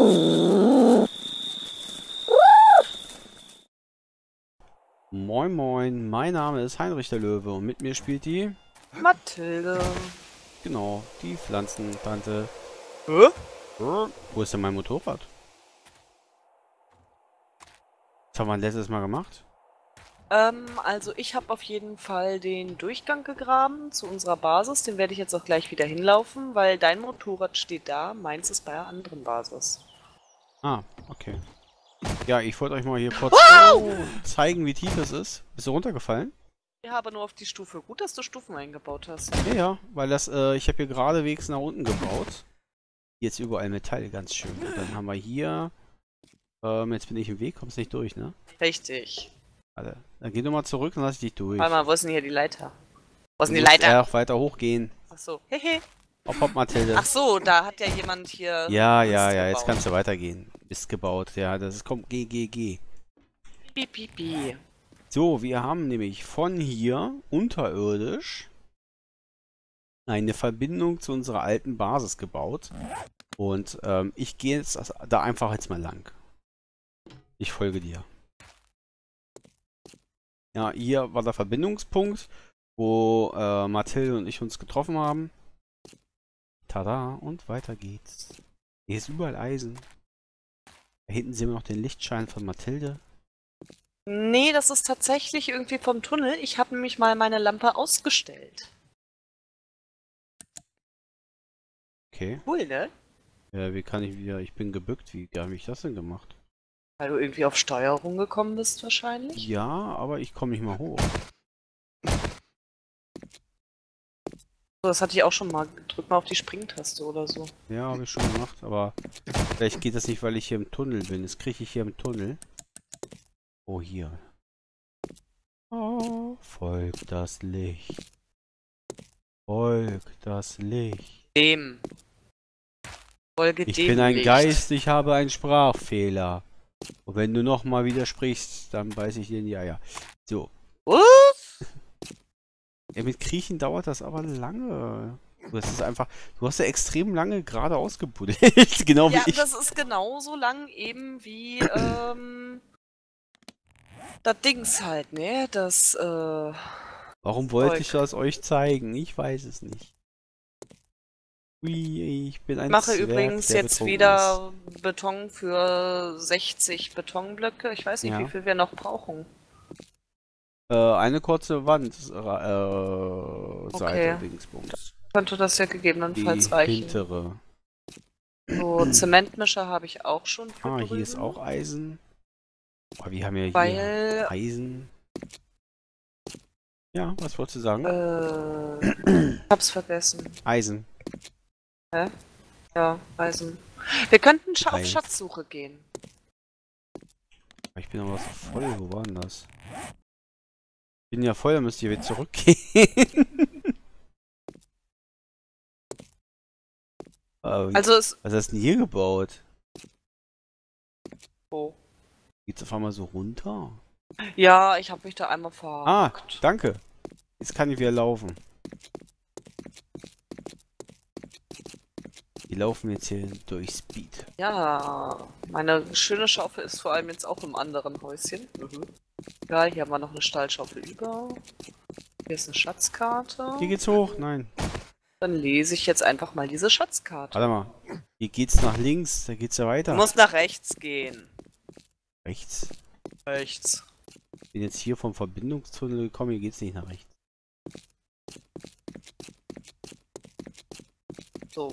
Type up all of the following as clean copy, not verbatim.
Moin Moin, mein Name ist Heinrich der Löwe und mit mir spielt die... Mathilde. Genau, die Pflanzentante. Hä? Wo ist denn mein Motorrad? Das haben wir letztes Mal gemacht. Also ich habe auf jeden Fall den Durchgang gegraben zu unserer Basis. Den werde ich jetzt auch gleich wieder hinlaufen, weil dein Motorrad steht da, meins ist bei einer anderen Basis. Ah, okay. Ja, ich wollte euch mal hier kurz zeigen, wie tief es ist. Bist du runtergefallen? Ich habe nur auf die Stufe. Gut, dass du Stufen eingebaut hast. Ja, ja, weil das, ich habe hier geradewegs nach unten gebaut. Jetzt überall Metall, ganz schön. Und dann haben wir hier, jetzt bin ich im Weg, kommst nicht durch, ne? Richtig. Warte, dann geh nochmal zurück, dann lass ich dich durch. Warte mal, wo ist denn hier die Leiter? Wo ist denn Du die musst Leiter? auch weiter hochgehen. Achso. Hehe. Hopp, hopp, Mathilde. Ach so, da hat ja jemand hier... Ja, Mist ja, ja, jetzt gebaut. kannst du weitergehen. Mist gebaut, ja, das ist, kommt, geh. Piep, piep, piep. So, wir haben nämlich von hier unterirdisch eine Verbindung zu unserer alten Basis gebaut. Und ich gehe jetzt da einfach jetzt mal lang. Ich folge dir. Ja, hier war der Verbindungspunkt, wo Mathilde und ich uns getroffen haben. Tada, und weiter geht's. Hier ist überall Eisen. Da hinten sehen wir noch den Lichtschein von Mathilde. Nee, das ist tatsächlich irgendwie vom Tunnel. Ich habe nämlich mal meine Lampe ausgestellt. Okay. Cool, ne? Wie kann ich wieder... Ich bin gebückt. Wie habe ich das denn gemacht? Weil du irgendwie auf Steuerung gekommen bist wahrscheinlich. Ja, aber ich komme nicht mal hoch. So, das hatte ich auch schon mal. Drück mal auf die Springtaste oder so. Ja, habe ich schon gemacht, aber vielleicht geht das nicht, weil ich hier im Tunnel bin. Jetzt kriege ich hier im Tunnel. Oh, hier. Oh, folgt das Licht. Folgt das Licht. Dem. Folge Ich dem bin ein Licht. Geist, ich habe einen Sprachfehler. Und wenn du nochmal widersprichst, dann beiß ich dir in die Eier. So. Ja, mit Kriechen dauert das aber lange. Das ist einfach. Du hast ja extrem lange gerade ausgebuddelt. Genau wie Ja, ich. das ist genauso lang eben wie, das Dings halt, ne? Das, Warum wollte ich das euch zeigen? Ich weiß es nicht. Ui, ich bin ein Ich mache Zwerg, übrigens der jetzt betrunken wieder Beton für 60 Betonblöcke. Ich weiß nicht, Ja. wie viel wir noch brauchen. Eine kurze Wand, Okay. Seite, Dingsbums. Könnte das ja Die gegebenenfalls reichen. hintere. So, Zementmischer habe ich auch schon für Ah, drüben. hier ist auch Eisen. Oh, wir haben ja hier Weil, Eisen. Ja, was wolltest du sagen? hab's vergessen. Eisen. Ja, Eisen. Wir könnten auf Eisen. Schatzsuche gehen. Ich bin aber so voll, wo war denn das? Ich bin ja voll, dann müsst ihr wieder zurückgehen. Also es... Was hast du denn hier gebaut? Oh. Geht's auf einmal so runter? Ja, ich habe mich da einmal Ah, verhakt. danke. Jetzt kann ich wieder laufen. Wir laufen jetzt hier durch Speed. Ja, meine schöne Schaufel ist vor allem jetzt auch im anderen Häuschen. Ja, hier haben wir noch eine Stahlschaufel über. Hier ist eine Schatzkarte. Hier geht's hoch. Nein. Dann lese ich jetzt einfach mal diese Schatzkarte. Warte mal. Hier geht's nach links. Da geht's ja Du weiter. musst nach rechts gehen. Rechts. Rechts. Ich bin jetzt hier vom Verbindungstunnel gekommen. Hier geht's nicht nach rechts. So.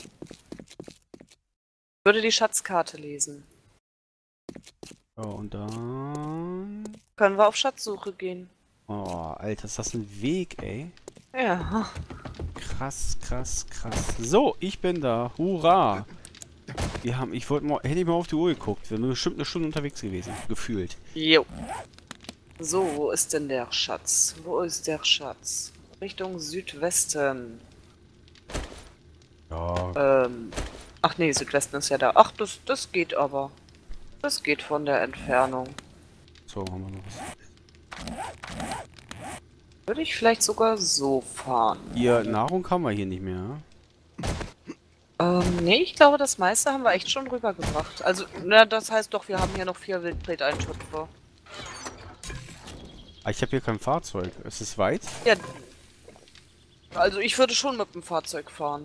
Ich würde die Schatzkarte lesen. So, und dann... Können wir auf Schatzsuche gehen? Oh, Alter, ist das ein Weg, ey. Ja. Krass, krass, krass. So, ich bin da. Hurra! Wir haben, hätte ich mal auf die Uhr geguckt. Wir sind bestimmt eine Stunde unterwegs gewesen. Gefühlt. Jo. So, wo ist denn der Schatz? Wo ist der Schatz? Richtung Südwesten. Ja. Ach nee, Südwesten ist ja da. Ach, das geht aber. Das geht von der Entfernung. So, haben wir noch was. Würde ich vielleicht sogar so fahren. Hier, Nahrung haben wir hier nicht mehr. Nee, ich glaube, das meiste haben wir echt schon rübergebracht. Also, na, das heißt doch, wir haben hier noch 4 Wildbret-Eintöpfe. Ah, ich habe hier kein Fahrzeug. Ist es weit? Ja, also ich würde schon mit dem Fahrzeug fahren.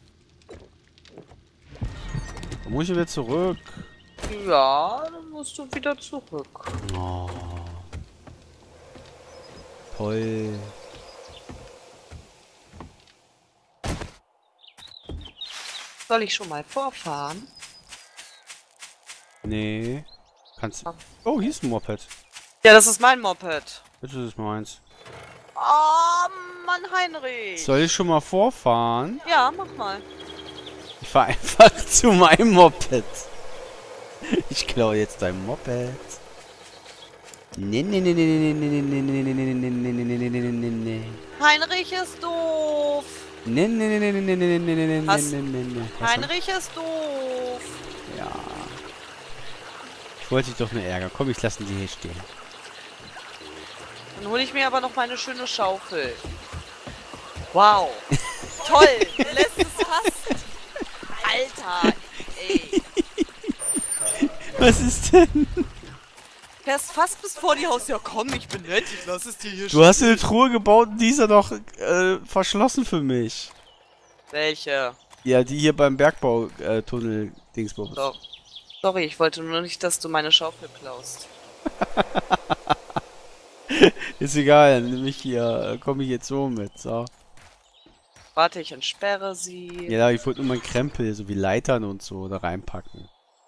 Da muss ich wieder zurück. Ja, dann musst du wieder zurück. Oh. Toll. Soll ich schon mal vorfahren? Nee. Kannst du... Oh, hier ist ein Moped. Ja, das ist mein Moped. Das ist meins. Oh, Mann, Heinrich. Soll ich schon mal vorfahren? Ja, mach mal. Ich fahre einfach zu meinem Moped. Ich klaue jetzt dein Moped. Nee, nee, nee, nee, nee, nee, nee, nee, nee, nee, nee, nee, nee, nee, nee, nee, nee. Heinrich ist doof. Nee, nee, nee, nee, nee, nee, nee, nee, nee, Was? nee, nee, nee. Was denn? Heinrich ist doof. Ja. Ich wollte dich doch nur ärgern. Komm, ich lasse die hier stehen. Dann hole ich mir aber noch meine schöne Schaufel. Wow. Toll. Du lässt es fast. Alter. Ey. Was ist denn? Fährst fast bis vor die Haus. Ja komm, ich bin nett. Ich lass es dir hier Du hast eine Truhe gebaut und die ist ja doch verschlossen für mich. Welche? Ja, die hier beim Bergbautunnel Dingsbums. So. Sorry, ich wollte nur nicht, dass du meine Schaufel klaust. Ist egal, nämlich hier, komme ich jetzt so mit, so. Warte, ich entsperre sie. Ja, ich wollte nur meinen Krempel, so wie Leitern und so, da reinpacken.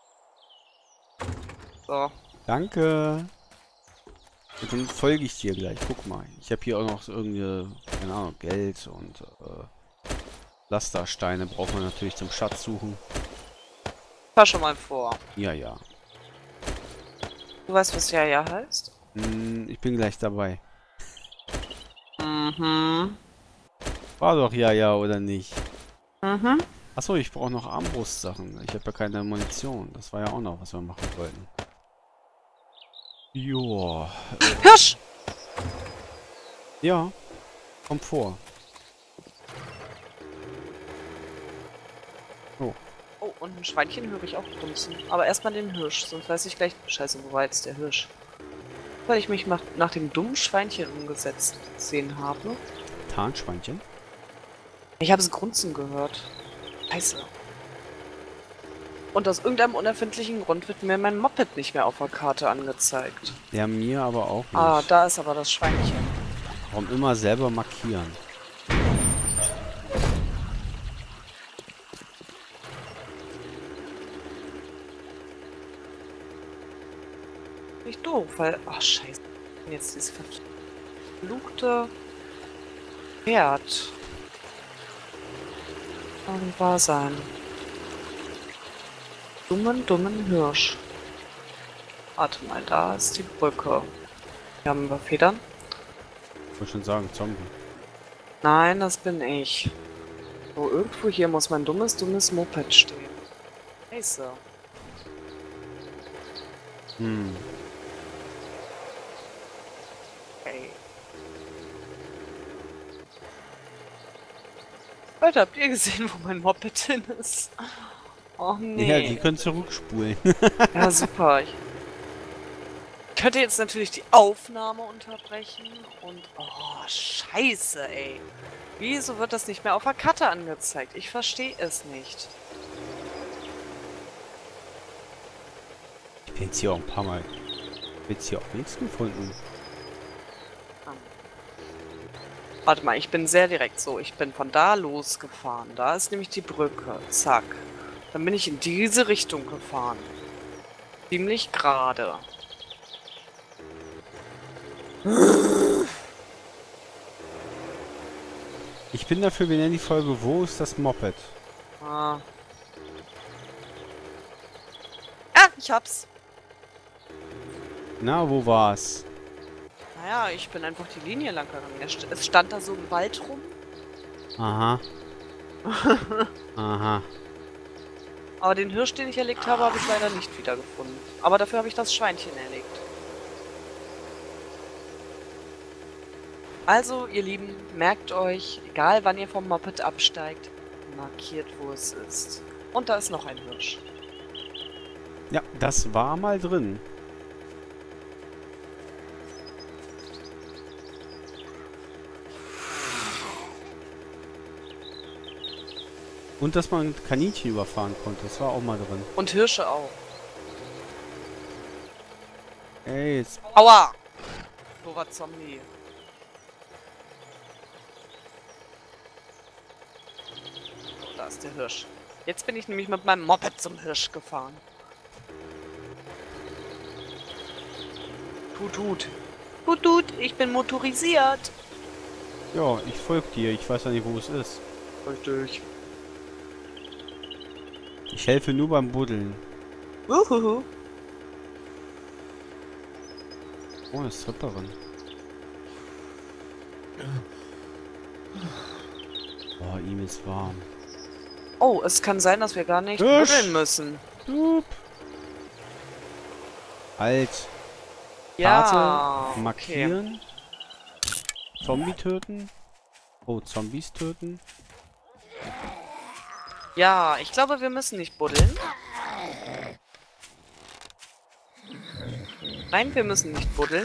So. Danke. Und dann folge ich dir gleich, guck mal. Ich habe hier auch noch so irgendwie, keine Ahnung, Geld und Lastersteine braucht man natürlich zum Schatz suchen. Fahr schon mal vor. Ja, ja. Du weißt, was ja heißt? Ich bin gleich dabei. Mhm. War doch ja, oder nicht? Mhm. Achso, ich brauche noch Armbrustsachen. Ich habe ja keine Munition. Das war ja auch noch, was wir machen wollten. Joa. Hirsch! Ja. Komm vor. Oh. Oh, und ein Schweinchen höre ich auch grunzen. Aber erstmal den Hirsch, sonst weiß ich gleich... Scheiße, wo war jetzt der Hirsch? Weil ich mich nach dem dummen Schweinchen umgesetzt gesehen habe. Tarnschweinchen? Ich habe es grunzen gehört. Scheiße. Und aus irgendeinem unerfindlichen Grund wird mir mein Moped nicht mehr auf der Karte angezeigt. Ja, mir aber auch nicht. Ah, da ist aber das Schweinchen. Warum immer selber markieren? Nicht doof, weil... Ach, scheiße. Jetzt dieses verfluchte Pferd. Kann wahr sein. Dummen Hirsch. Warte mal, da ist die Brücke. Hier haben wir Federn. Ich wollte schon sagen, Zombie. Nein, das bin ich. So, irgendwo hier muss mein dummes Moped stehen. Scheiße. Hm. Ey. Leute, habt ihr gesehen, wo mein Moped hin ist? Oh nee. Ja, die können zurückspulen. Ja, super. Ich könnte jetzt natürlich die Aufnahme unterbrechen und... Oh, scheiße, ey. Wieso wird das nicht mehr auf der Karte angezeigt? Ich verstehe es nicht. Ich bin jetzt hier auch ein paar Mal. Ich habe jetzt hier auch nichts gefunden. Warte mal, ich bin sehr direkt so. Ich bin von da losgefahren. Da ist nämlich die Brücke. Zack. Dann bin ich in diese Richtung gefahren. Ziemlich gerade. Ich bin dafür, wir nennen die Folge Wo ist das Moped? Ah. Ah, ich hab's. Na, wo war's? Naja, ich bin einfach die Linie lang gegangen. Es stand da so im Wald rum. Aha. Aha. Aber den Hirsch, den ich erlegt habe, habe ich leider nicht wiedergefunden. Aber dafür habe ich das Schweinchen erlegt. Also, ihr Lieben, merkt euch, egal wann ihr vom Moped absteigt, markiert, wo es ist. Und da ist noch ein Hirsch. Ja, das war mal drin. Und dass man Kaninchen überfahren konnte, das war auch mal drin. Und Hirsche auch. Ey, jetzt... Aua! Doofer Zombie. So, da ist der Hirsch. Jetzt bin ich nämlich mit meinem Moped zum Hirsch gefahren. Tut, tut. Tut, tut. Ich bin motorisiert. Ja, ich folge dir. Ich weiß ja nicht, wo es ist. Richtig. Ich helfe nur beim Buddeln. Uhuhu. Oh, eine Stripperin. Boah, ihm ist warm. Oh, es kann sein, dass wir gar nicht Hirsch. buddeln müssen. Hup. Halt. Ja. Karte markieren. Zombie töten. Oh, Zombies töten. Ja, ich glaube, wir müssen nicht buddeln. Nein, wir müssen nicht buddeln.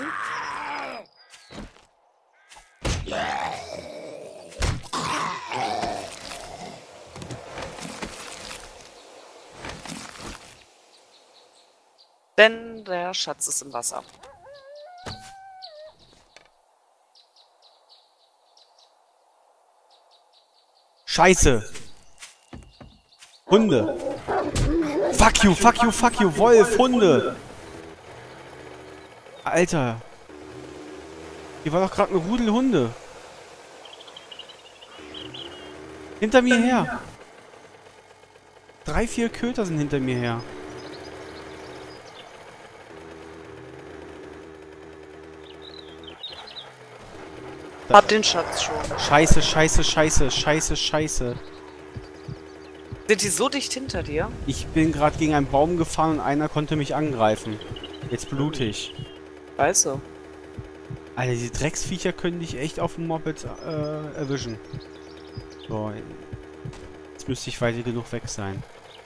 Denn der Schatz ist im Wasser. Scheiße! Hunde! Fuck you, fuck you, fuck you, Wolf, Hunde! Alter! Hier war doch gerade eine Rudel Hunde. Hinter mir her! 3, 4 Köter sind hinter mir her. Hab den Schatz schon. Scheiße, scheiße, scheiße, scheiße, scheiße. Sind die so dicht hinter dir? Ich bin gerade gegen einen Baum gefahren und einer konnte mich angreifen. Jetzt blute ich. Scheiße. Alter, diese Drecksviecher können dich echt auf dem Moped erwischen. So, jetzt müsste ich weit genug weg sein.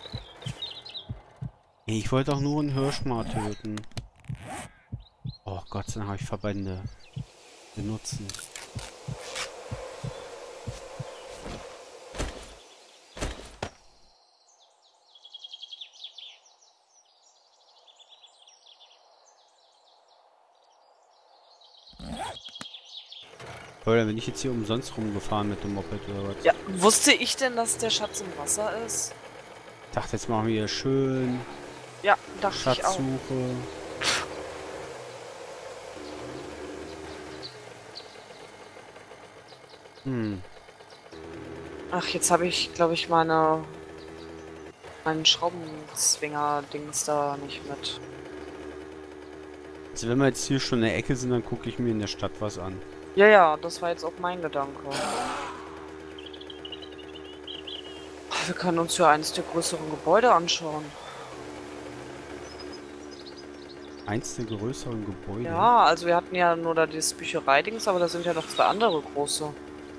Ey, ich wollte doch nur einen Hirsch mal töten. Oh Gott, dann habe ich Verbände. Benutzen. Oder bin ich jetzt hier umsonst rumgefahren mit dem Moped oder was? Ja, wusste ich denn, dass der Schatz im Wasser ist? Ich dachte, jetzt machen wir hier schön Ja, dachte ich auch. Schatzsuche. Hm. Ach, jetzt habe ich, glaube ich, meinen Schraubenzwinger-Dings da nicht mit. Also wenn wir jetzt hier schon in der Ecke sind, dann gucke ich mir in der Stadt was an. Ja, ja, das war jetzt auch mein Gedanke. Wir können uns ja eines der größeren Gebäude anschauen. Eins der größeren Gebäude. Ja, also wir hatten ja nur da dieses Büchereidings, aber da sind ja noch 2 andere große.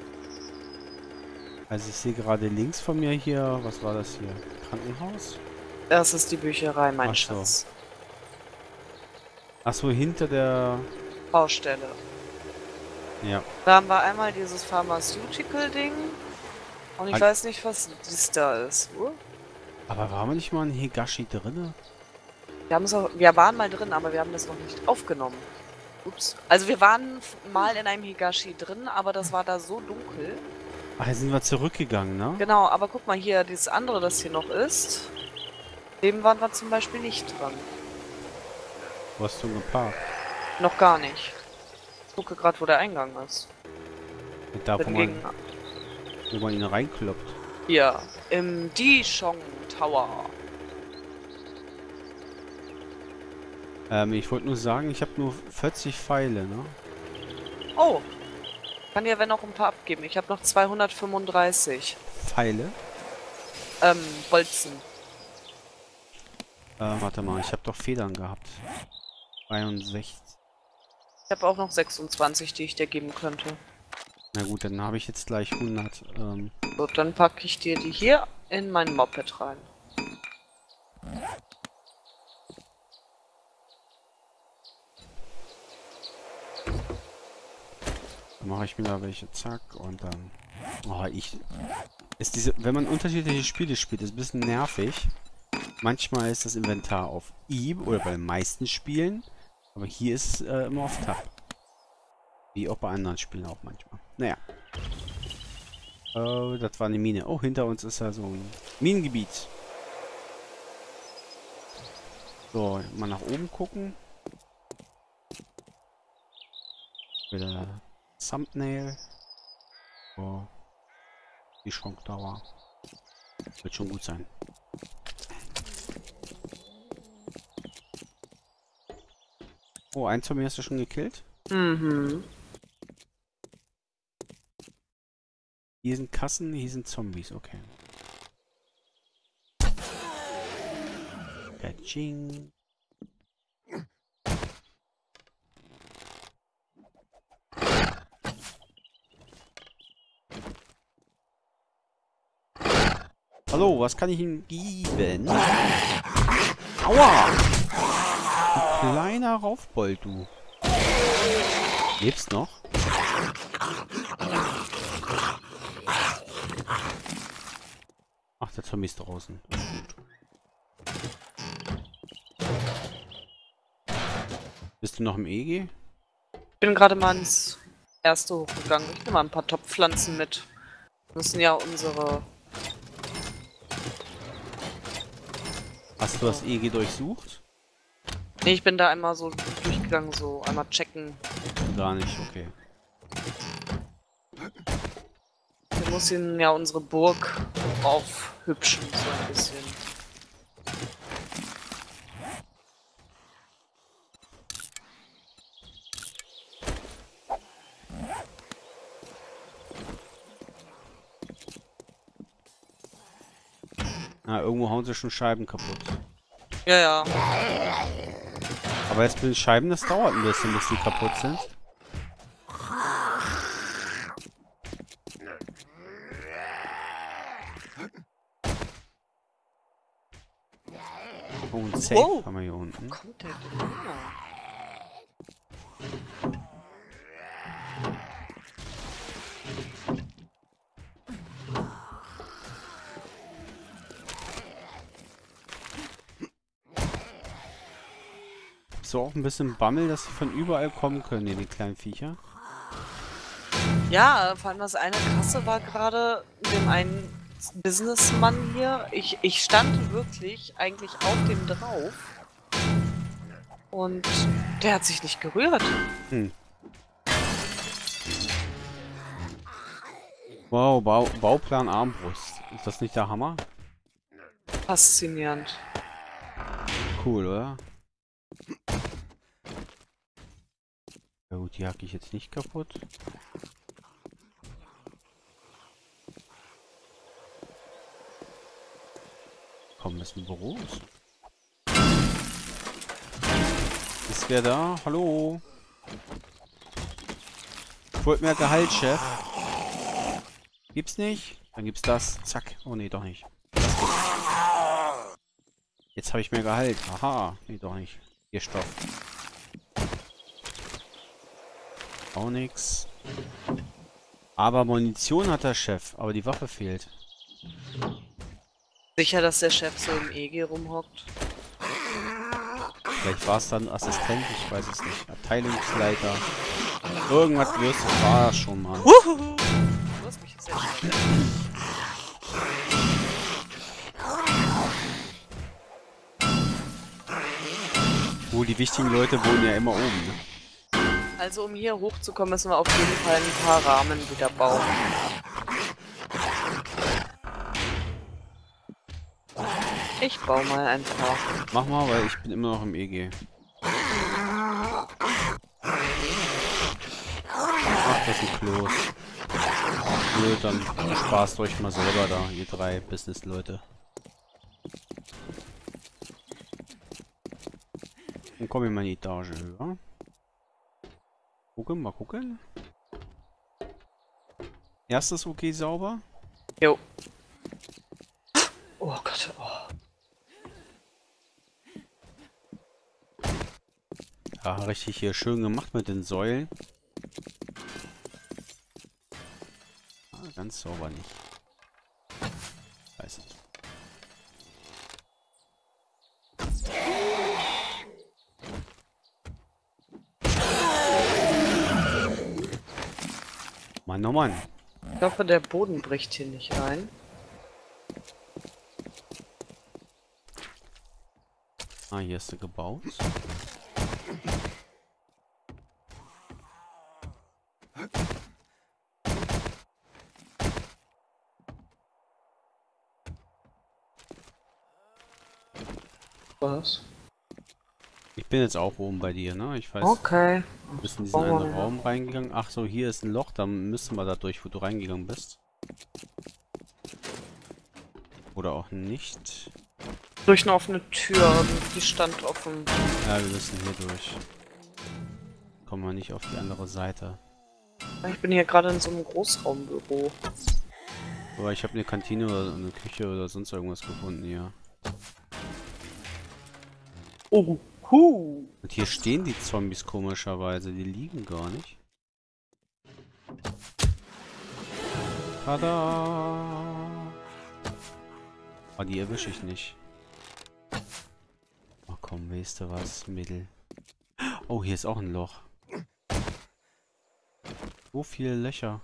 Also ich sehe gerade links von mir hier, was war das hier? Krankenhaus? Das ist die Bücherei, mein Ach so. Schatz. Achso, hinter der... Baustelle. Ja. Da haben wir einmal dieses Pharmaceutical-Ding. Und ich An- weiß nicht, was dies da ist. Aber waren wir nicht mal in Higashi drinne? Wir waren mal drin, aber wir haben das noch nicht aufgenommen. Ups. Also wir waren mal in einem Higashi drin, aber das war da so dunkel. Ach, jetzt sind wir zurückgegangen, ne? Genau, aber guck mal hier, dieses andere, das hier noch ist. Dem waren wir zum Beispiel nicht dran. Wo hast du geparkt? Noch gar nicht. Ich gucke gerade, wo der Eingang ist. Da, wo Hingegen man ihn reinkloppt. hier, im Dishong Tower. Ich wollte nur sagen, ich habe nur 40 Pfeile, ne? Oh, kann dir wenn noch ein paar abgeben. Ich habe noch 235 Pfeile? Bolzen. Warte mal, ich habe doch Federn gehabt. 62. Ich habe auch noch 26, die ich dir geben könnte. Na gut, dann habe ich jetzt gleich 100. So, dann packe ich dir die hier in mein Moped rein. Dann mache ich mir da welche, zack, und dann... Oh, ist diese, wenn man unterschiedliche Spiele spielt, ist ein bisschen nervig. Manchmal ist das Inventar auf I oder bei den meisten Spielen, aber hier ist es immer auf Tab. Wie auch bei anderen Spielen auch manchmal. Naja. Das war eine Mine. Oh, hinter uns ist ja so ein Minengebiet. So, mal nach oben gucken. Wieder Thumbnail. So. Die Schonkdauer. Wird schon gut sein. Oh, eins von mir hast du schon gekillt? Mhm. Hier sind Kassen, hier sind Zombies, okay. Katsching. Hallo, was kann ich Ihnen geben? Aua! Du kleiner Raufbold, du. Lebst noch? Ach, der Zombie ist draußen. Bist du noch im EG? Ich bin gerade mal ins erste hochgegangen. Ich nehme mal ein paar Topfpflanzen mit. Wir müssen ja unsere... Hast du das EG durchsucht? Nee, ich bin da einmal so durchgegangen, so einmal checken. Gar nicht, okay. Wir müssen ja unsere Burg aufhübschen, so ein bisschen. Ah, irgendwo hauen sie schon Scheiben kaputt. Ja, ja. Aber jetzt mit den Scheiben, das dauert ein bisschen, bis die kaputt sind. Oh, ein Safe Wow. haben wir hier unten. Kommt der denn her? So auch ein bisschen Bammel, dass sie von überall kommen können, hier, die kleinen Viecher. Ja, vor allem das eine Krasse war gerade mit dem einen Businessmann hier. Ich stand wirklich eigentlich auf dem drauf. Und der hat sich nicht gerührt. Hm. Wow, Bauplan Armbrust. Ist das nicht der Hammer? Faszinierend. Cool, oder? Ja gut, die hacke ich jetzt nicht kaputt. Komm, das sind Büros. Ist wer da? Hallo? Ich wollte mehr Gehalt, Chef. Gibt's nicht? Dann gibt's das. Zack. Oh nee, doch nicht. Jetzt habe ich mehr Gehalt. Aha. Nee, doch nicht. Hier Stoff. Auch nix. Aber Munition hat der Chef. Aber die Waffe fehlt. Sicher, dass der Chef so im EG rumhockt? Vielleicht war es dann Assistent. Ich weiß es nicht. Abteilungsleiter. Irgendwas war das schon mal. Du hast mich jetzt echt. Wo die wichtigen Leute wohnen ja immer oben, ne? Also um hier hochzukommen, müssen wir auf jeden Fall ein paar Rahmen wieder bauen. Ich baue mal ein paar. Mach mal, weil ich bin immer noch im EG. Ach, das sind Klos. Nö, dann spaßt euch mal selber da, ihr drei Business-Leute. Dann kommen wir mal in die Etage höher. Gucken, mal gucken. Erstes okay sauber? Jo. Oh Gott, oh. Ja, richtig hier schön gemacht mit den Säulen. Ah, ganz sauber nicht. Weiß nicht. Mann, oh Mann. Ich hoffe, der Boden bricht hier nicht ein. Ah, hier ist er gebaut. Was? Ich bin jetzt auch oben bei dir, ne? Ich weiß, Okay. du bist in diesen einen Raum reingegangen. Ach so, hier ist ein Loch, dann müssen wir da durch, wo du reingegangen bist. Oder auch nicht. Durch eine offene Tür und die stand offen. Ja, wir müssen hier durch. Kommen wir nicht auf die andere Seite. Ich bin hier gerade in so einem Großraumbüro. Aber ich habe eine Kantine oder eine Küche oder sonst irgendwas gefunden hier. Oh, Und hier stehen die Zombies komischerweise. Die liegen gar nicht. Tada! Ah, die erwische ich nicht. Oh komm, weißt du was? Mittel. Oh, hier ist auch ein Loch. So viele Löcher.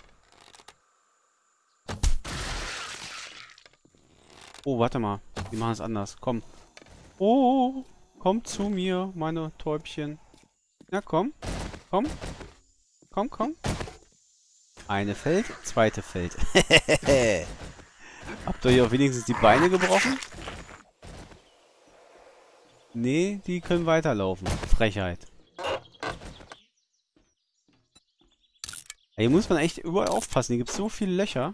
Oh, warte mal. Wir machen es anders. Komm. Oh, komm zu mir, meine Täubchen. Ja, komm. Komm. Komm, komm. Eine fällt, zweite fällt. Habt ihr hier wenigstens die Beine gebrochen? Nee, die können weiterlaufen. Frechheit. Hier muss man echt überall aufpassen. Hier gibt es so viele Löcher.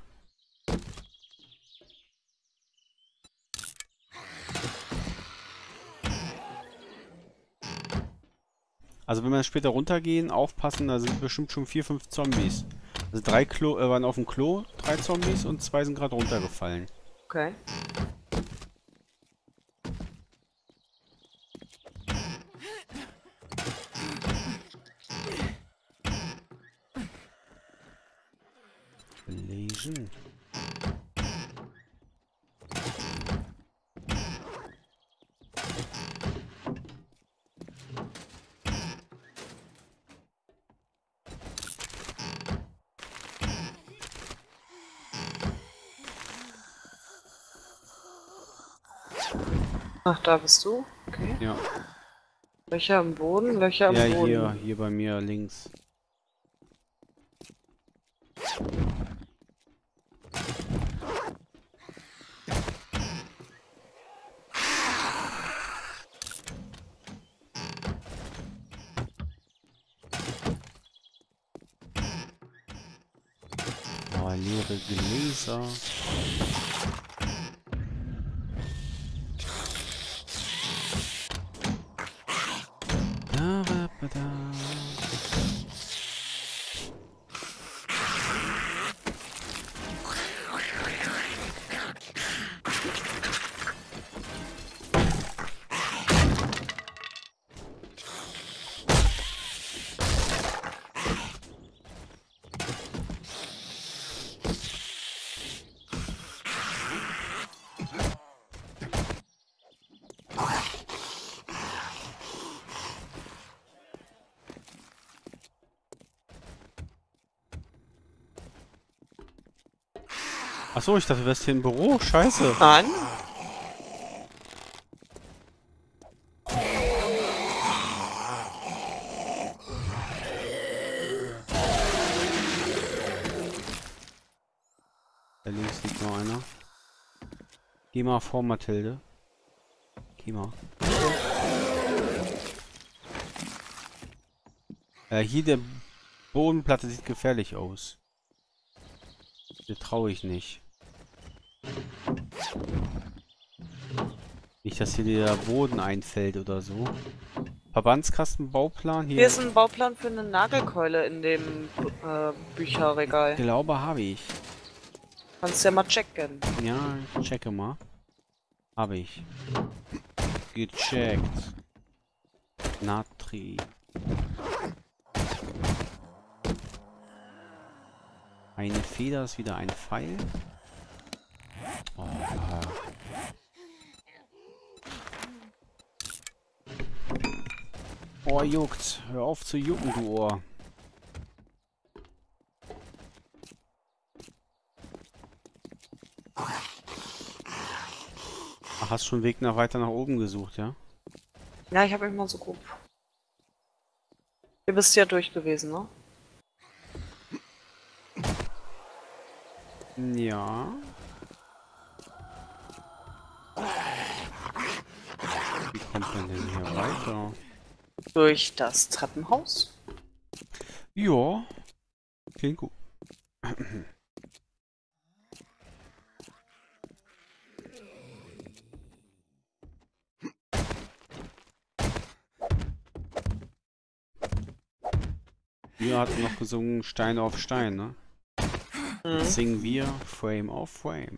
Also wenn wir später runtergehen, aufpassen, da sind bestimmt schon 4, 5 Zombies. Also 3 waren auf dem Klo, 3 Zombies und 2 sind gerade runtergefallen. okay. Lesen. Ach, da bist du? Okay. Ja. Löcher im Boden, Löcher im Boden. Ja, hier bei mir links. Oh, leere Gläser. Achso, ich dachte, du wärst hier im Büro. Scheiße. Nein. Da links liegt noch einer. Geh mal vor, Mathilde. Geh mal. Hier der Bodenplatte sieht gefährlich aus. Hier traue ich nicht. Nicht, dass hier der Boden einfällt oder so. Verbandskasten, Bauplan hier. Hier ist ein Bauplan für eine Nagelkeule in dem Bücherregal. Ich glaube, habe ich. Kannst ja mal checken. Ja, ich checke mal. Habe ich. Gecheckt. Natri. Eine Feder ist wieder ein Pfeil. Oh, ja. Oh, juckt. Hör auf zu jucken, du Ohr. Ach, hast schon Weg weiter nach oben gesucht, ja? Ja, ich habe mich mal so grob. Du bist ja durch gewesen, ne? Ja. Wie kommt man denn hier weiter? Durch das Treppenhaus. Ja. Klingt gut. Wir hatten noch gesungen Stein auf Stein, ne? Jetzt singen wir Frame auf Frame.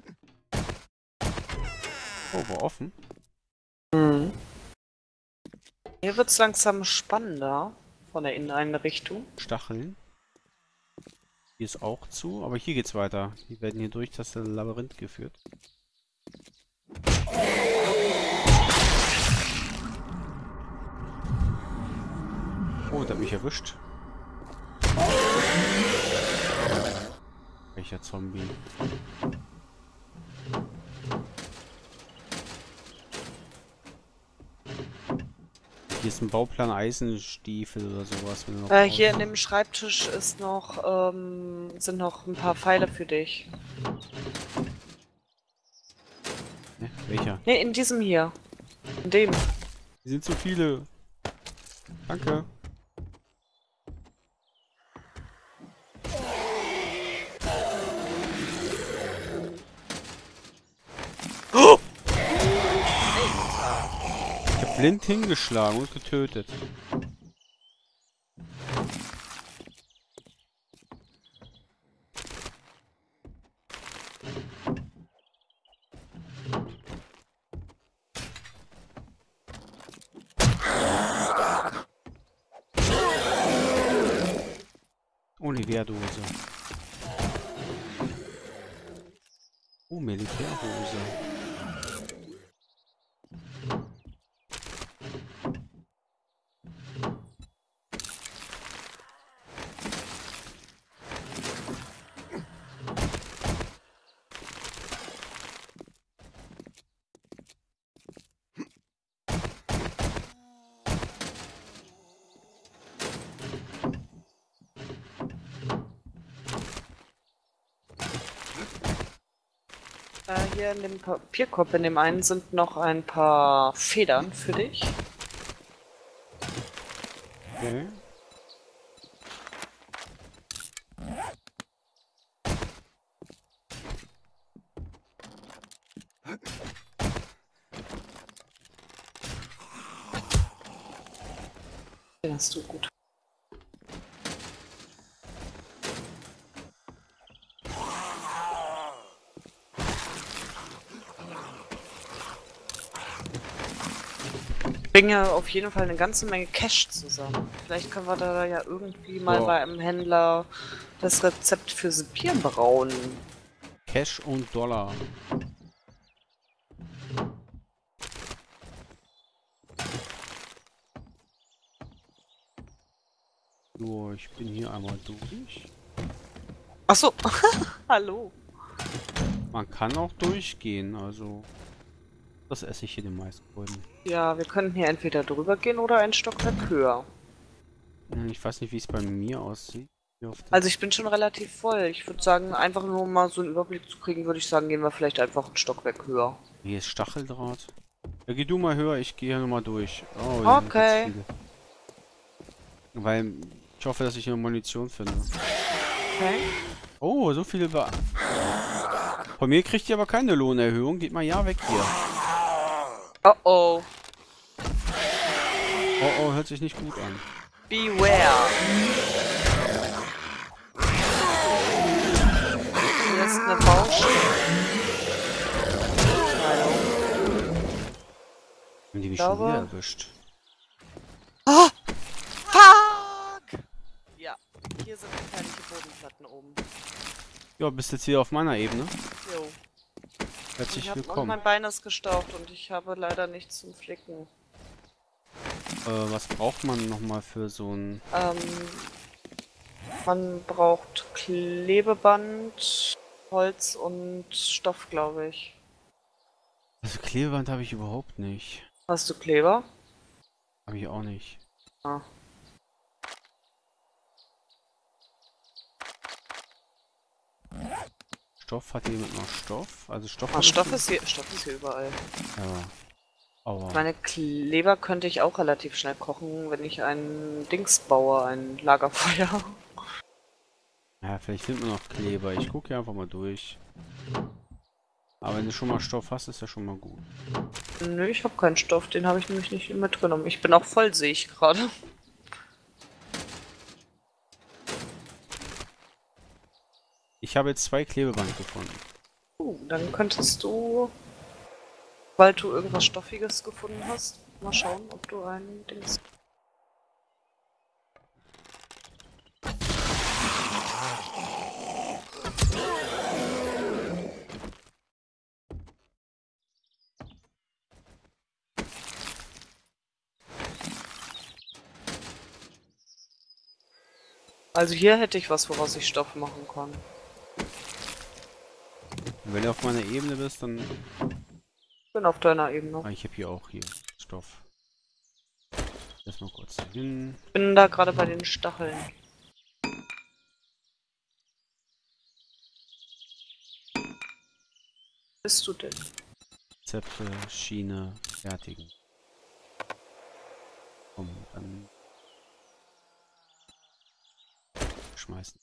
Oh, war offen. Mhm. Hier wird es langsam spannender von der Inneneinrichtung. Stacheln. Hier ist auch zu, aber hier geht's weiter. Die werden hier durch das Labyrinth geführt. Oh, der hat mich erwischt. Welcher Zombie? Hier ist ein Bauplan Eisenstiefel oder sowas. Wenn du noch Hier in dem Schreibtisch ist noch, sind noch ein paar Pfeile für dich. Ne, welcher? Ne, in diesem hier. In dem. Hier sind so viele. Danke. Oh! Ich hab blind hingeschlagen und getötet. Oliverdose. Oh, Militärhose. Hier in dem Papierkorb, in dem einen sind noch ein paar Federn für dich. Okay. Den hast du gut. Ich bringe auf jeden Fall eine ganze Menge Cash zusammen. Vielleicht können wir da ja irgendwie mal bei einem Händler das Rezept fürs Bier brauen. Cash und Dollar. So, ich bin hier einmal durch. Achso, hallo. Man kann auch durchgehen, also das esse ich hier den Maiskolben. Ja, wir könnten hier entweder drüber gehen oder ein Stockwerk höher. Ich weiß nicht, wie es bei mir aussieht. Also ich bin schon relativ voll. Ich würde sagen, einfach nur mal so einen Überblick zu kriegen, würde ich sagen, gehen wir vielleicht einfach ein Stockwerk höher. Hier ist Stacheldraht. Ja, geh du mal höher, ich gehe hier nochmal durch. Oh, okay. hier weil ich hoffe, dass ich hier Munition finde. Okay. Oh, so viele Von mir kriegt ihr aber keine Lohnerhöhung. Geht mal ja weg hier. Oh oh. Oh oh, hört sich nicht gut an. Beware. Das jetzt eine Baustelle. Haben die mich glaube- schon wieder erwischt? Ah! Fuck! Ja, hier sind gefährliche Bodenplatten oben. Ja, bist jetzt hier auf meiner Ebene. Jo. Herzlich Und willkommen. mein Bein ist gestaucht und ich habe leider nichts zum Flicken. Was braucht man nochmal für so ein... Man braucht Klebeband, Holz und Stoff, glaube ich. Also Klebeband habe ich überhaupt nicht. Hast du Kleber? Habe ich auch nicht. Ah. Stoff, hat jemand noch Stoff? Also Stoff... Ah, hab ich Stoff nicht. ist hier überall. Ja. Aber... Meine Kleber könnte ich auch relativ schnell kochen, wenn ich ein Dings baue, ein Lagerfeuer. Ja, vielleicht findet man noch Kleber. Ich gucke hier einfach mal durch. Aber wenn du schon mal Stoff hast, ist ja schon mal gut. Nö, ich habe keinen Stoff, den habe ich nämlich nicht mitgenommen. Ich bin auch voll, sehe ich gerade. Ich habe jetzt 2 Klebeband gefunden. Dann könntest du, weil du irgendwas Stoffiges gefunden hast, mal schauen, ob du ein Dings... Also hier hätte ich was, woraus ich Stoff machen kann. Und wenn du auf meiner Ebene bist, dann... Ich bin auf deiner Ebene. Ah, ich habe hier auch hier Stoff. Erstmal kurz hin. Ich bin da gerade bei den Stacheln. Wo bist du denn? Rezepte, Schiene, fertigen. Komm, dann... schmeißen.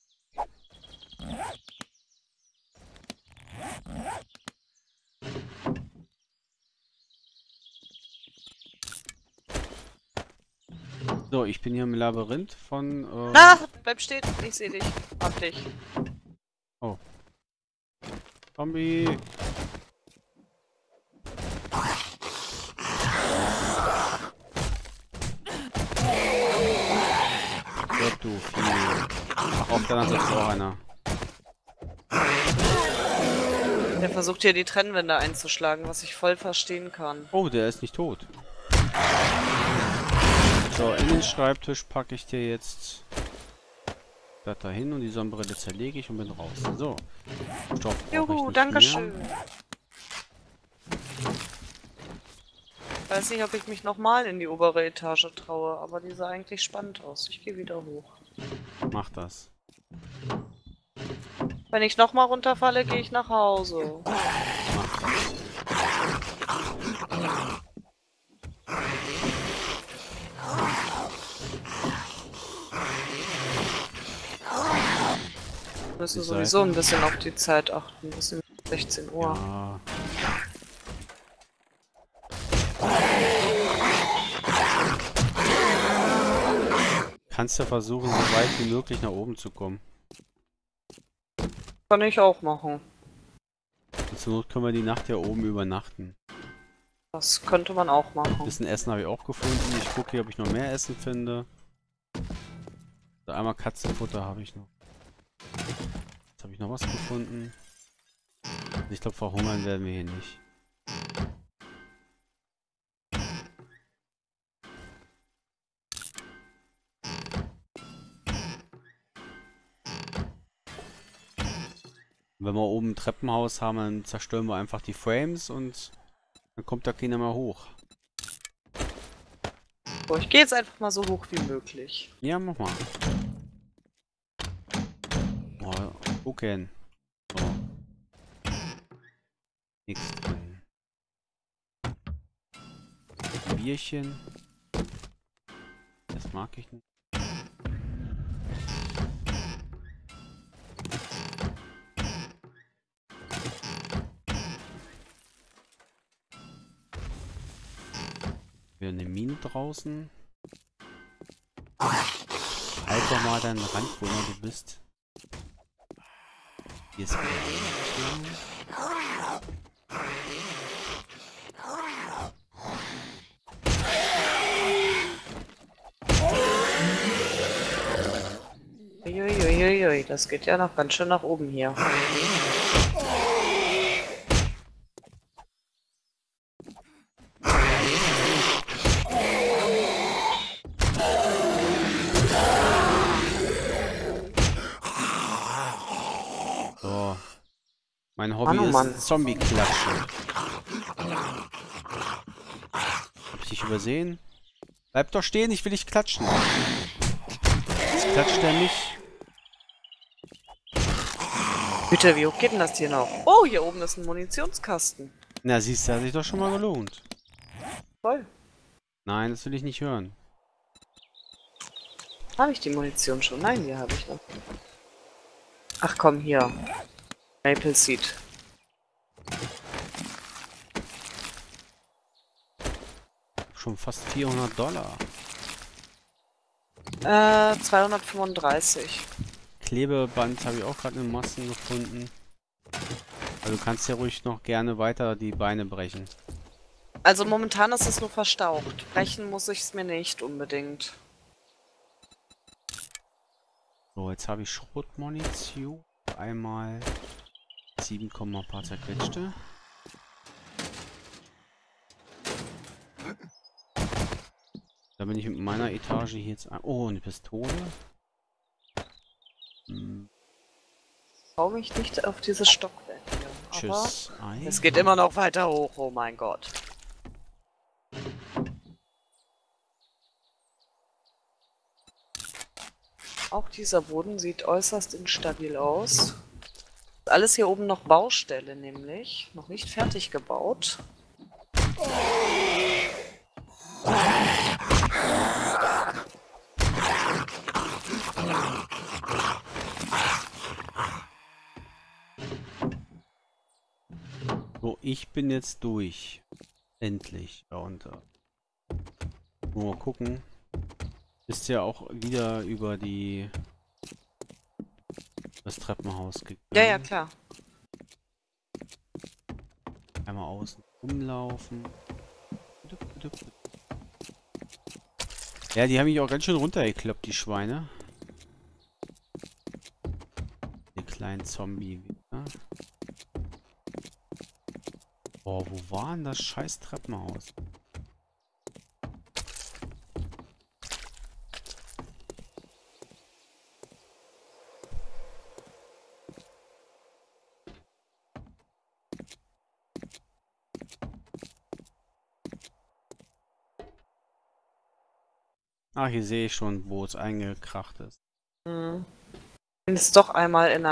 So, ich bin hier im Labyrinth von... Ah, bleib stehen, ich sehe dich. Hab dich. Zombie! Gott, du Vieh. Ach, auf der anderen Seite ist auch einer. Der versucht hier die Trennwände einzuschlagen, was ich voll verstehen kann. Oh, der ist nicht tot. So, in den Schreibtisch packe ich dir jetzt das da hin und die Sonnenbrille zerlege ich und bin raus. So. Stoff brauche ich Juhu, nicht danke mehr. schön. Weiß nicht, ob ich mich nochmal in die obere Etage traue, aber die sah eigentlich spannend aus. Ich gehe wieder hoch. Mach das. Wenn ich nochmal runterfalle, gehe ich nach Hause. Mach das. Wir müssen Die sowieso Seite. ein bisschen auf die Zeit achten. Bis 16 Uhr. Ja. Kannst ja versuchen, so weit wie möglich nach oben zu kommen. Kann ich auch machen. Und zur Not können wir die Nacht hier oben übernachten. Das könnte man auch Ein machen. bisschen Essen habe ich auch gefunden. Ich gucke hier, ob ich noch mehr Essen finde. So, einmal Katzenfutter habe ich noch. Jetzt habe ich noch was gefunden. Ich glaube, verhungern werden wir hier nicht. Wenn wir oben ein Treppenhaus haben, dann zerstören wir einfach die Frames und dann kommt da keiner mehr hoch. So, ich gehe jetzt einfach mal so hoch wie möglich. Ja, mach mal. Oh, gucken. So. Nichts drin. Bierchen. Das mag ich nicht. Wieder eine Mine draußen. Halt doch mal deinen Rand, wo immer du bist. Hier ist wieder Uiuiuiui, das geht ja noch ganz schön nach oben hier. so. Mein Hobby Mann, oh Mann. ist Zombie-Klatsche. Hab ich dich übersehen? Bleib doch stehen, ich will dich klatschen. Jetzt klatscht er mich. Bitte, wie hoch geht denn das hier noch? Oh, hier oben ist ein Munitionskasten. Na, siehst du, hat sich doch schon mal gelohnt. Voll. Nein, das will ich nicht hören. Habe ich die Munition schon? Nein, die habe ich noch. Ach komm, hier. Maple Seed. Schon fast $400. 235. Klebeband habe ich auch gerade in Massen gefunden. Also du kannst ja ruhig noch gerne weiter die Beine brechen. Also momentan ist es nur verstaucht. Brechen muss ich es mir nicht unbedingt. So, jetzt habe ich Schrotmunition. Einmal 7, paar zerquetschte. Da bin ich mit meiner Etage hier jetzt... Oh, eine Pistole. Trau mich nicht auf dieses Stockwerk hier. Tschüss. Aber es geht immer noch weiter hoch, oh mein Gott. Auch dieser Boden sieht äußerst instabil aus. Alles hier oben noch Baustelle, nämlich. Noch nicht fertig gebaut. So, ich bin jetzt durch. Endlich. Ja, und nur mal gucken. Ist ja auch wieder über das Treppenhaus gegangen. Ja, ja, klar. Einmal außen rumlaufen. Ja, die haben mich auch ganz schön runtergekloppt, die Schweine. Der kleinen Zombie wieder. Boah, wo war denn das scheiß Treppenhaus? Ah, hier sehe ich schon, wo es eingekracht ist. Mhm. Bin jetzt doch einmal in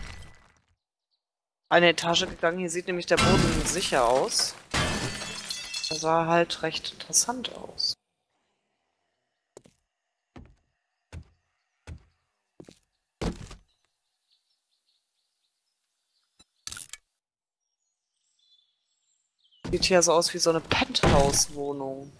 eine Etage gegangen. Hier sieht nämlich der Boden sicher aus. Der sah halt recht interessant aus. Sieht hier so aus wie so eine Penthouse-Wohnung.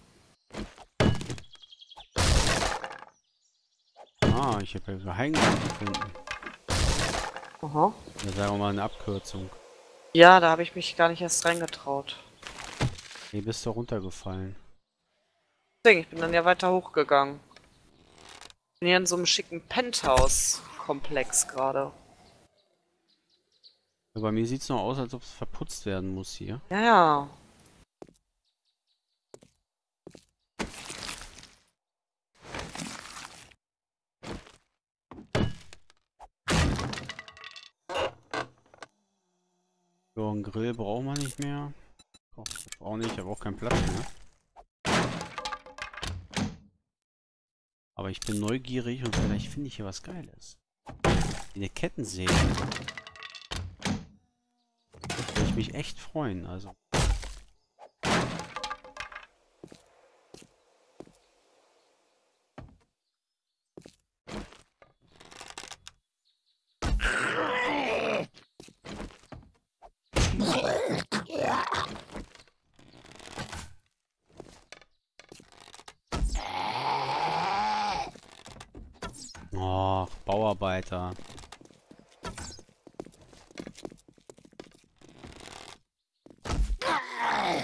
Ah, ich habe ja Geheimnis gefunden. Aha. Ja, sagen wir mal eine Abkürzung. Ja, da habe ich mich gar nicht erst reingetraut. Hier bist du runtergefallen. Deswegen, ich bin dann ja weiter hochgegangen. Bin hier in so einem schicken Penthouse-Komplex gerade. Ja, bei mir sieht es noch aus, als ob es verputzt werden muss hier. Ja, ja. So, einen Grill brauchen wir nicht mehr. Auch nicht, ich habe auch keinen Platz mehr. Aber ich bin neugierig und vielleicht finde ich hier was Geiles. Wie eine Kettensäge. Würde ich mich echt freuen, also. Oh, Bauarbeiter.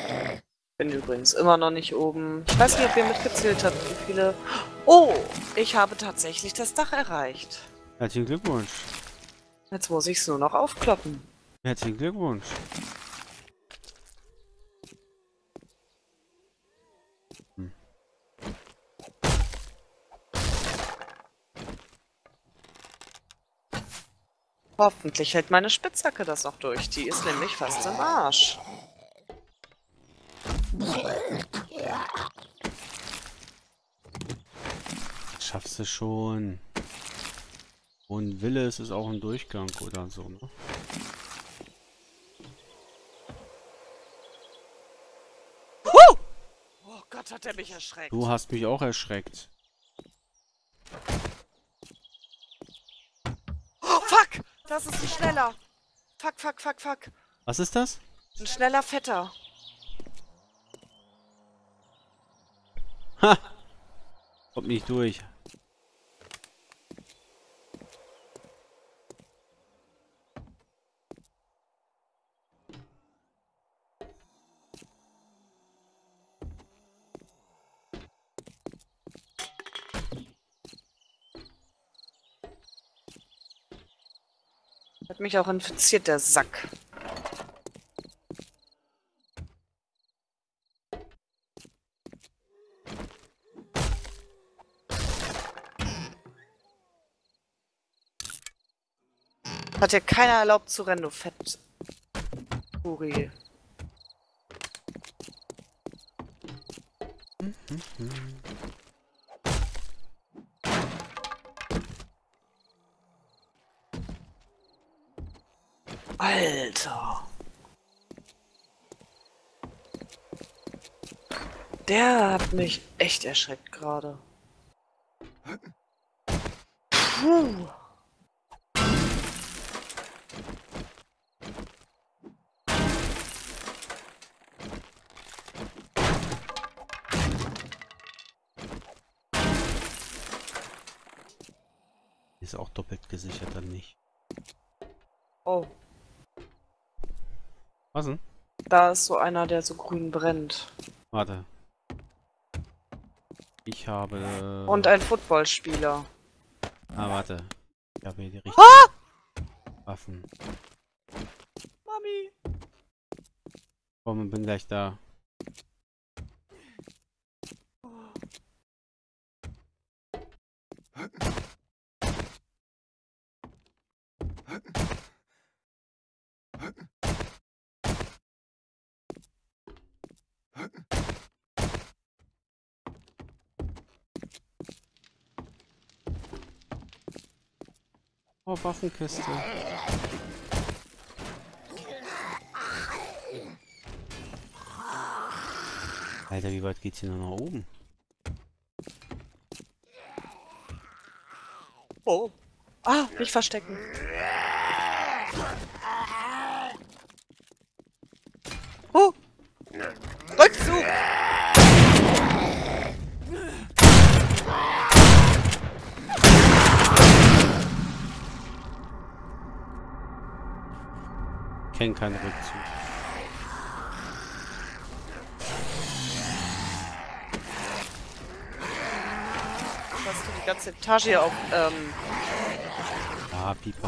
Bin übrigens immer noch nicht oben. Ich weiß nicht, ob ihr mitgezählt habt, wie viele... Oh, ich habe tatsächlich das Dach erreicht. Herzlichen Glückwunsch. Jetzt muss ich es nur noch aufkloppen. Herzlichen Glückwunsch. Hoffentlich hält meine Spitzhacke das noch durch. Die ist nämlich fast im Arsch. Schaffst du schon. Und Wille ist es auch ein Durchgang oder so, ne? Oh Gott, hat er mich erschreckt. Du hast mich auch erschreckt. Oh, fuck! Das ist ein schneller. Fuck, fuck, fuck, fuck. Was ist das? Ein schneller Fetter. Ha! Kommt nicht durch. Hat mich auch infiziert, der Sack. Hat dir keiner erlaubt zu rennen, du Fett. Uri. Alter. Der hat mich echt erschreckt gerade. Puh. Ist auch doppelt gesichert, dann nicht. Oh, Was denn? da ist so einer, der so grün brennt. Warte. Ich habe... Und ein Footballspieler. Ah, warte. Ich habe hier die richtigen Waffen. Mami. Komm, bin gleich da. Oh, Waffenkiste. Alter, wie weit geht's hier noch nach oben? Oh. Ah, nicht verstecken. Oh. Rückzug. Ich kenn keinen Rückzug. Hast du die ganze Etage hier auf, Ah, pipapo.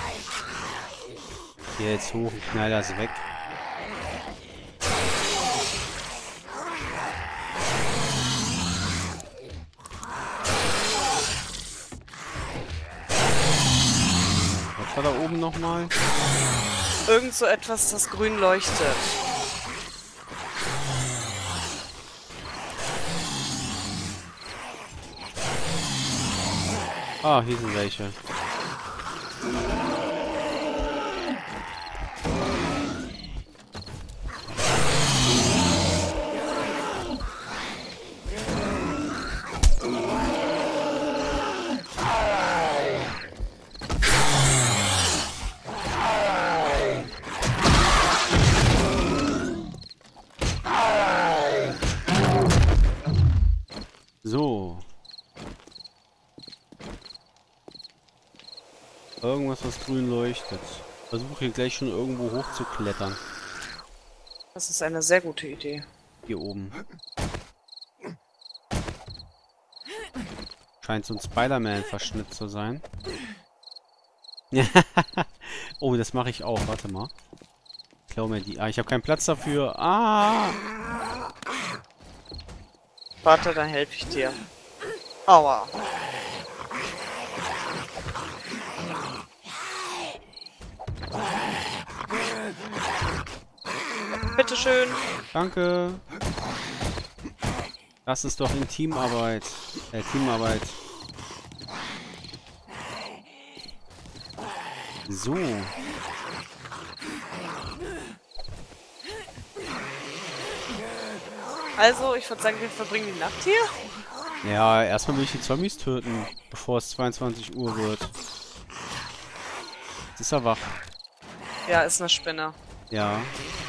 Geh jetzt hoch und knall das weg. Was war da oben nochmal? irgend so etwas, das grün leuchtet. Ah, hier sind welche. So. Irgendwas, was grün leuchtet. Versuche hier gleich schon irgendwo hoch zu klettern. Das ist eine sehr gute Idee. Hier oben. Scheint so ein Spider-Man-Verschnitt zu sein. Oh, das mache ich auch. Warte mal. Ich glaube mir die. Ah, ich habe keinen Platz dafür. Ah! Warte, dann helfe ich dir. Aua. Bitteschön. Danke. Das ist doch in Teamarbeit. Teamarbeit. So. Also, ich würde sagen, wir verbringen die Nacht hier. Ja, erstmal will ich die Zombies töten, bevor es 22 Uhr wird. Jetzt ist er wach. Ja, ist eine Spinne. Ja.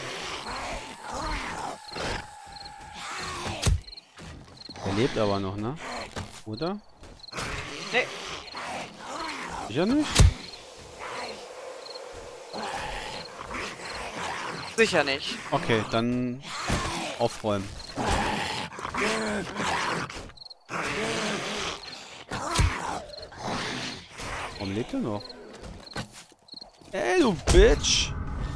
Er lebt aber noch, ne? Oder? Nee. Sicher nicht? Sicher nicht. Okay, dann aufräumen. Warum lebt er noch? Ey, du Bitch!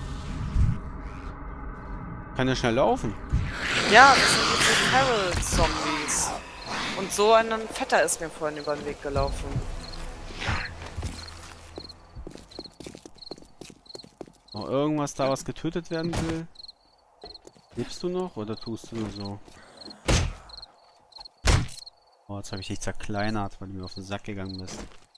Kann er schnell laufen? Ja, das sind diese Feral-Zombies. Und so ein Fetter ist mir vorhin über den Weg gelaufen. Noch irgendwas da, was getötet werden will? Lebst du noch oder tust du nur so? Oh, jetzt habe ich dich zerkleinert, weil du mir auf den Sack gegangen bist.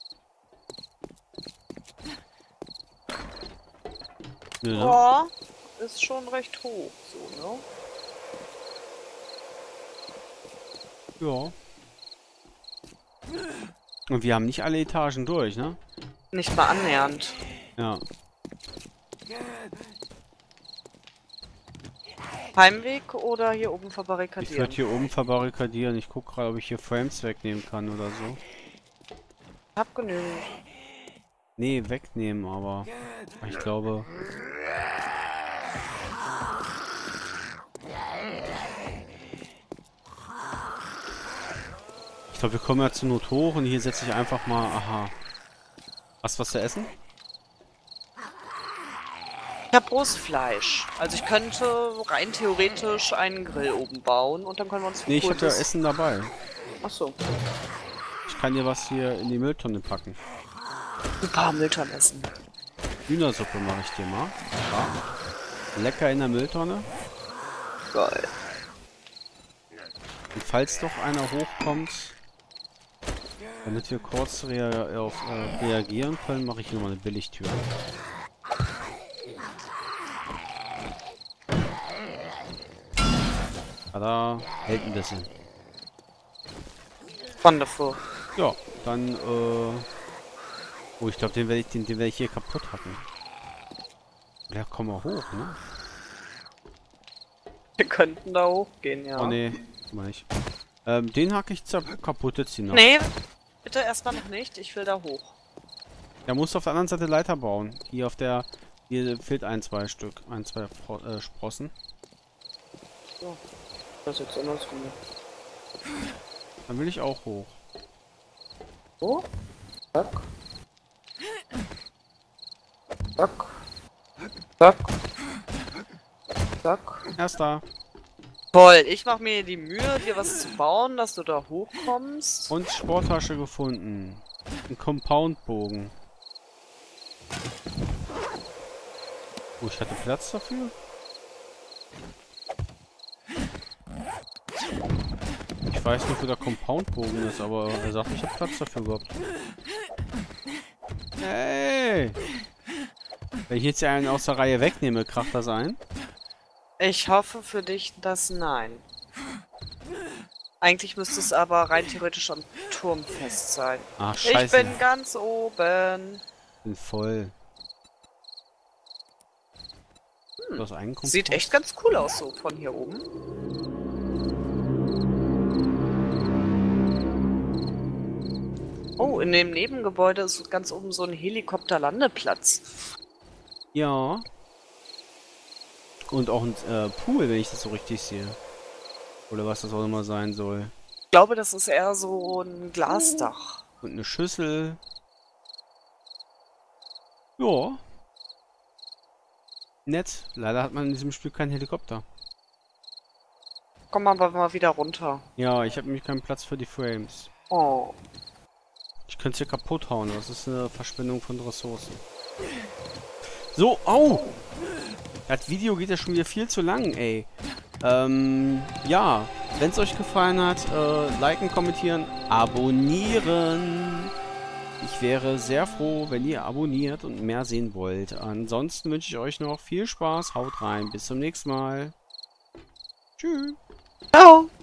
Nö, ne? Ja, ist schon recht hoch, so, ne? Ja. Und wir haben nicht alle Etagen durch, ne? Nicht mal annähernd. Ja. Heimweg oder hier oben Ich verbarrikadieren? würde hier oben verbarrikadieren. Ich gucke gerade, ob ich hier Frames wegnehmen kann oder so. Hab genügend. Nee, wegnehmen, aber ich glaube... Ich glaube, wir kommen ja zur Not hoch und hier setze ich einfach mal... Aha. Hast du was zu essen? Ich hab Brustfleisch. Also ich könnte rein theoretisch einen Grill oben bauen und dann können wir uns... Nee, ich habe ja Essen dabei. Achso. Ich kann dir was hier in die Mülltonne packen. Super, Mülltonnen-Essen. Hühnersuppe mache ich dir mal. Ja. Lecker in der Mülltonne. Geil. Und falls doch einer hochkommt, damit wir kurz reagieren können, mache ich hier nochmal eine Billigtür. Tada, hält ein bisschen. Wonderful. Ja, dann, oh, ich glaube, den werde ich hier kaputt hacken. Ja, komm mal hoch, ne? Wir könnten da hochgehen, ja. Oh, nee, mal nicht. Den hacke ich kaputt jetzt hier noch. Nee, bitte erstmal noch nicht. Ich will da hoch. Der muss auf der anderen Seite Leiter bauen. Hier auf der, hier fehlt ein, zwei Stück, Sprossen. So. Das ist jetzt andersrum. Dann will ich auch hoch. So. Zack. Zack. Zack. Zack. Erster. Toll, ich mache mir die Mühe, dir was zu bauen, dass du da hochkommst. Und Sporttasche gefunden. Ein Compoundbogen. Oh, ich hatte Platz dafür? Ich weiß nicht, wo der Compoundbogen ist, aber er sagt, ich habe Platz dafür gehabt. Hey! Wenn ich jetzt hier einen aus der Reihe wegnehme, kracht das ein? Ich hoffe für dich, dass nein. Eigentlich müsste es aber rein theoretisch am Turm fest sein. Ach, scheiße. Ich bin ganz oben. Bin voll. Das Einkommen. Sieht echt ganz cool aus so von hier oben. Oh, in dem Nebengebäude ist ganz oben so ein Helikopterlandeplatz. Ja. Und auch ein Pool, wenn ich das so richtig sehe. Oder was das auch immer sein soll. Ich glaube, das ist eher so ein Glasdach. Und eine Schüssel. Ja. Nett. Leider hat man in diesem Spiel keinen Helikopter. Komm aber mal wieder runter. Ja, ich habe nämlich keinen Platz für die Frames. Oh. Ich könnte es hier kaputt hauen. Das ist eine Verschwendung von Ressourcen. So, au! Das Video geht ja schon wieder viel zu lang, ey. Ja. Wenn es euch gefallen hat, liken, kommentieren, abonnieren. Ich wäre sehr froh, wenn ihr abonniert und mehr sehen wollt. Ansonsten wünsche ich euch noch viel Spaß. Haut rein. Bis zum nächsten Mal. Tschüss. Ciao.